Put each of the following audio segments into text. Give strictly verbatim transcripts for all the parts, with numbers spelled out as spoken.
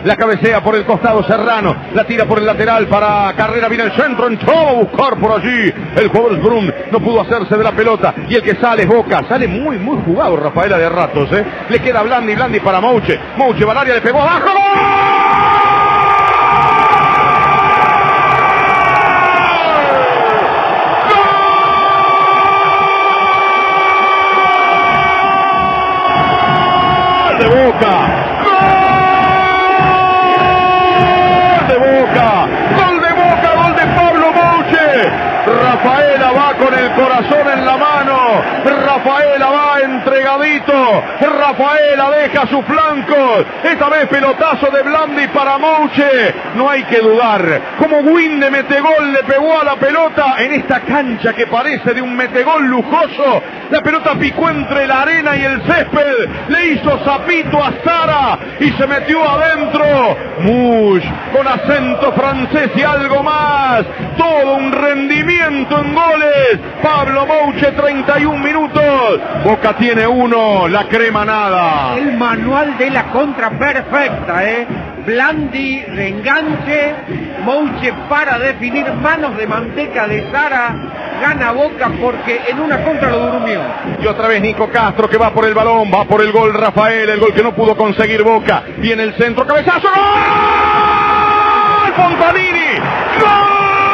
La cabecea por el costado Serrano. La tira por el lateral para Carrera. Viene el centro. Entró a buscar por allí. El jugador Brun no pudo hacerse de la pelota. Y el que sale es Boca. Sale muy, muy jugado Rafaela de ratos. ¿eh? Le queda Blandi. Blandi para Mouche. Mouche va al área. Le pegó abajo. ¡Gol de Boca! Rafaela va con el corazón en la mano, Rafaela va entregadito, Rafaela deja su flanco, esta vez pelotazo de Blandi para Mouche, no hay que dudar, como Winde metegol le pegó a la pelota en esta cancha que parece de un metegol lujoso, la pelota picó entre la arena y el césped, le hizo zapito a Sara y se metió adentro, Mush con acento francés y algo más, todo un rendimiento en goles, Pablo Mouche, treinta y un minutos, Boca tiene uno, la Crema nada. El manual de la contra perfecta, ¿eh? Blandi de enganche, Mouche para definir, manos de manteca de Sara, gana Boca porque en una contra lo durmió. Y otra vez Nico Castro que va por el balón, va por el gol Rafael, el gol que no pudo conseguir Boca, viene el centro, cabezazo, ¡gol! Fontanini, ¡gol!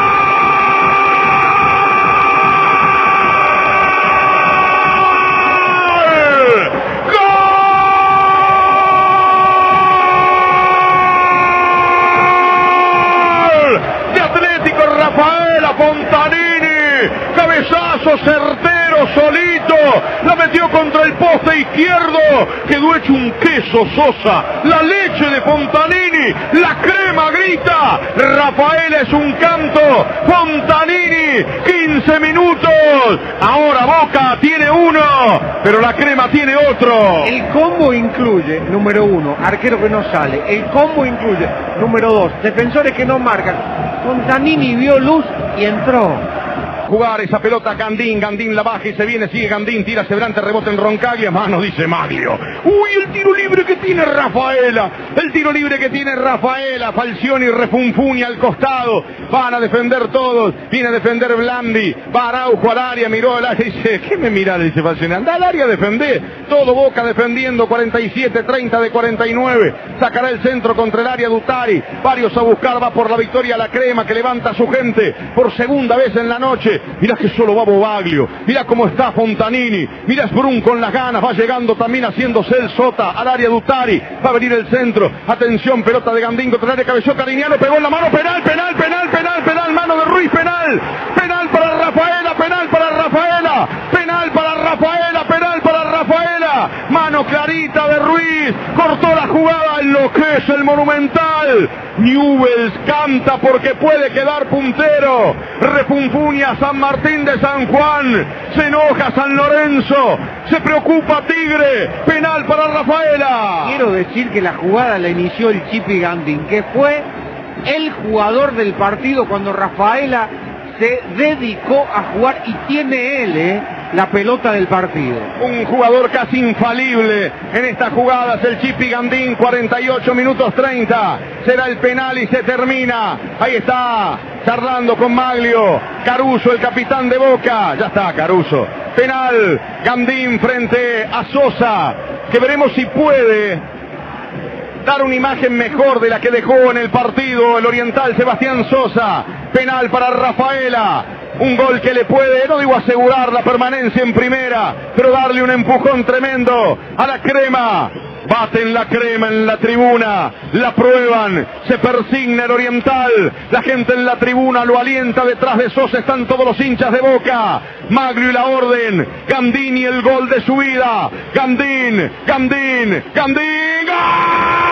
Rafaela Fontanini, cabezazo certero, solito, la metió contra el poste izquierdo, quedó hecho un queso Sosa, la leche de Fontanini, la Crema grita, Rafaela es un canto, Fontanini, quince minutos, ahora Boca tiene uno, pero la Crema tiene otro. El combo incluye, número uno, arquero que no sale, el combo incluye, número dos, defensores que no marcan. Fontanini vio luz y entró. Jugar esa pelota Gandín, Gandín la baja y se viene, sigue Gandín, tira Sebrante, rebote en Roncaglia, mano, dice Maglio. Uy, el tiro libre que tiene Rafaela, el tiro libre que tiene Rafaela, Falcioni refunfuña al costado, van a defender todos, viene a defender Blandi, va Araujo al área, miró al área y dice, ¿qué me mira? Dice Falcioni, anda al área a defender, todo Boca defendiendo, cuarenta y siete treinta de cuarenta y nueve, sacará el centro contra el área Dutari, varios a buscar, va por la victoria la Crema que levanta a su gente, por segunda vez en la noche. Mirá que solo va Bobaglio, mirá cómo está Fontanini, mirá Sprun con las ganas, va llegando también haciéndose el Sota al área Dutari, va a venir el centro, atención, pelota de Gandín contra el área, cabeció Cariñano, pegó en la mano, penal, penal, penal, penal, penal, mano de Ruiz, penal, penal para Rafaela, penal para Rafaela, penal para Rafaela, penal para Rafaela, mano clarita de Ruiz, cortó la jugada, enloquece el Monumental, Newell's canta porque puede quedar puntero, refunfuña San Martín de San Juan, se enoja San Lorenzo, se preocupa Tigre, penal para Rafaela. Quiero decir que la jugada la inició el Chipi Gandín, que fue el jugador del partido cuando Rafaela se dedicó a jugar y tiene él, eh, la pelota del partido. Un jugador casi infalible en estas jugadas, el Chipi Gandín, cuarenta y ocho minutos treinta, será el penal y se termina, ahí está, charlando con Maglio, Caruso, el capitán de Boca, ya está Caruso, penal, Gandín frente a Sosa, que veremos si puede dar una imagen mejor de la que dejó en el partido el oriental Sebastián Sosa, penal para Rafaela, un gol que le puede, no digo asegurar la permanencia en primera, pero darle un empujón tremendo a la Crema. Baten la Crema en la tribuna, la prueban, se persigna el oriental, la gente en la tribuna lo alienta, detrás de Sosa están todos los hinchas de Boca, Maglio y la orden, Gandín y el gol de su vida, Gandín, Gandín, Gandín, ¡gol!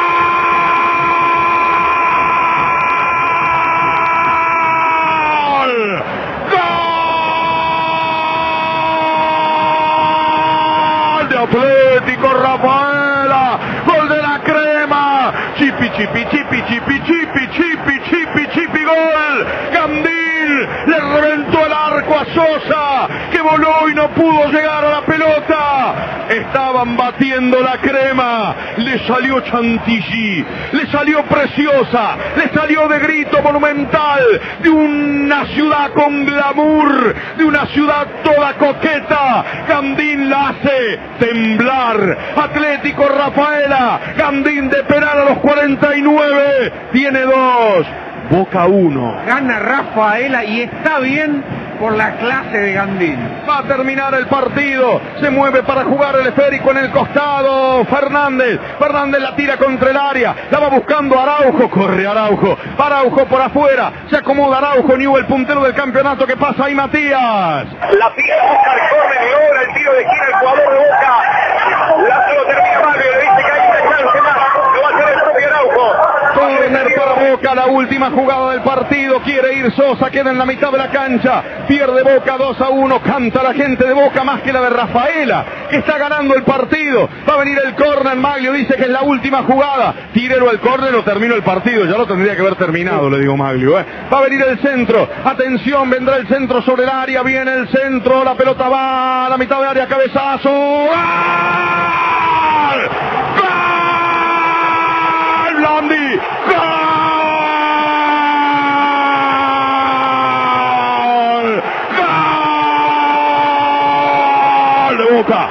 Atlético Rafaela, gol de la Crema, chipi chipi chipi chipi chipi chipi chipi chipi gol, Gandín le reventó el arco a Sosa, que voló y no pudo llegar a la pelota. Estaban batiendo la crema, le salió Chantilly, le salió Preciosa, le salió de grito monumental, de una ciudad con glamour, de una ciudad toda coqueta. Gandín la hace temblar. Atlético Rafaela, Gandín de penal a los cuarenta y nueve, tiene dos, Boca uno. Gana Rafaela y está bien por la clase de Gandín. Va a terminar el partido, se mueve para jugar el esférico en el costado Fernández, Fernández la tira contra el área, la va buscando Araujo, corre Araujo, Araujo por afuera, se acomoda Araujo, Newell, puntero del campeonato, que pasa ahí Matías. La pisa busca el córner y logra el tiro de esquina el jugador de Boca. La se lo termina Mario, le dice que hay una chance más, lo va a hacer el propio Araujo. Córner para Boca, la última jugada del partido, quiere ir Sosa, queda en la mitad de la cancha, pierde Boca dos a uno, canta la gente de Boca más que la de Rafaela, que está ganando el partido. Va a venir el córner, Maglio dice que es la última jugada, tírelo al córner o termino el partido, ya lo tendría que haber terminado, le digo Maglio, ¿eh? Va a venir el centro, atención, vendrá el centro sobre el área, viene el centro, la pelota va a la mitad de área, cabezazo, ¡gol! ¡Gol! Blandi, ¡gol! Boca,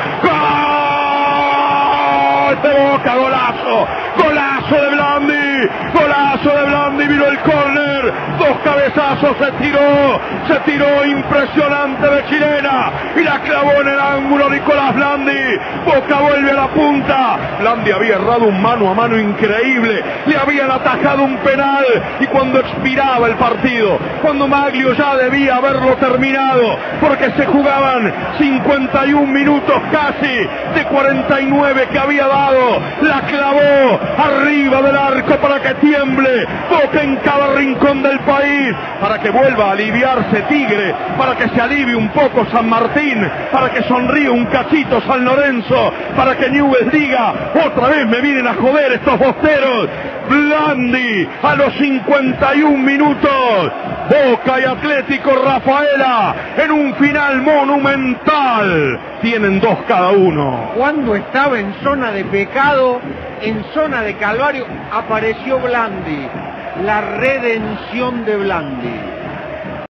gol de Boca, golazo, golazo de Blandi, golazo de Blandi, vino el córner, dos cabezazos, se tiró, se tiró impresionante de chilena y la clavó en el ángulo Nicolás Blandi. Boca vuelve a la punta. Blandi había errado un mano a mano increíble, le habían atajado un penal y cuando expiraba el partido, cuando Maglio ya debía haberlo terminado, porque se jugaban cincuenta y un minutos casi de cuarenta y nueve que había dado, la clavó arriba del arco para que tiemble Boca en cada rincón del país, para que vuelva a aliviarse Tigre, para que se alivie un poco San Martín, para que sonríe un cachito San Lorenzo, para que Newell's diga, otra vez me vienen a joder estos bosteros. Blandi a los cincuenta y un minutos, Boca y Atlético Rafaela en un final monumental, tienen dos cada uno. Cuando estaba en zona de pecado, en zona de calvario, apareció Blandi, la redención de Blandi.